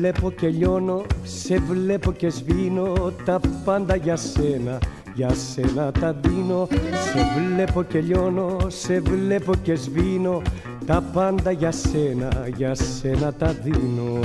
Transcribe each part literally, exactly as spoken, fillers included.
βλέπω και λιώνω, σε βλέπω και σβήνω, τα πάντα για σένα, για σένα τα δίνω. Σε βλέπω και λιώνω, σε βλέπω και σβήνω, τα πάντα για σένα, για σένα τα δίνω.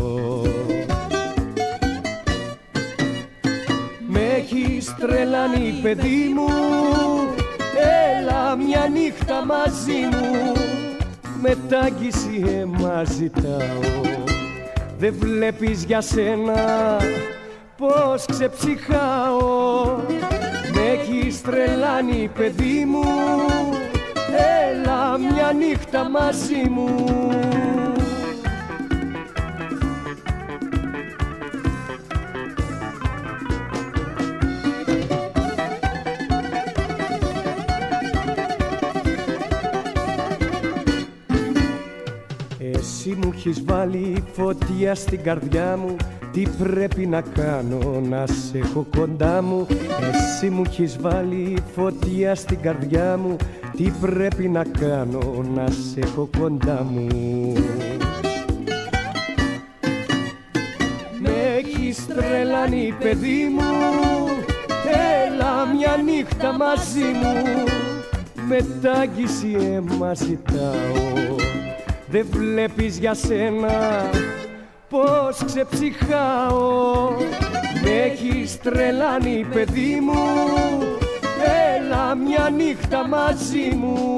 Μ' έχεις τρελάνει παιδί μου, έλα μια νύχτα μαζί μου, μετάγγιση αίμα ζητάω. Δεν βλέπεις για σένα πως ξεψυχάω. Μ' έχεις τρελάνει παιδί μου, έλα μια νύχτα μαζί μου. Εσύ μου έχεις βάλει φωτιά στην καρδιά μου, τι πρέπει να κάνω να σε έχω κοντά μου. Εσύ μου έχεις βάλει φωτιά στην καρδιά μου, τι πρέπει να κάνω να σε έχω κοντά μου. Μ' έχεις τρελάνει παιδί μου, έλα μια νύχτα μαζί μου, μετάγγιση αίμα ζητάω. Δεν βλέπεις για σένα πως ξεψυχάω. Μ' έχεις τρελάνει παιδί μου, έλα μια νύχτα μαζί μου.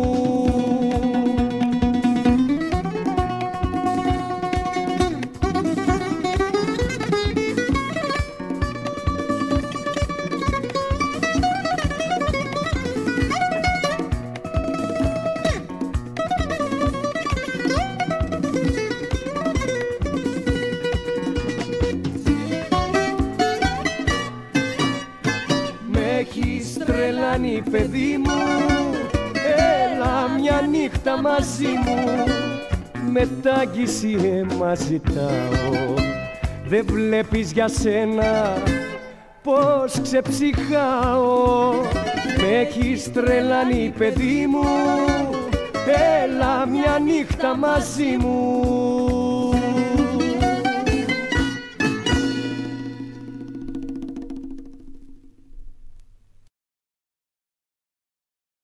Έχεις τρελάνει παιδί μου, έλα μια νύχτα μαζί μου, μετάγγιση αίμα ζητάω. Δεν βλέπεις για σένα πως ξεψυχάω. Μ' έχεις τρελάνει παιδί μου, έλα μια νύχτα μαζί μου.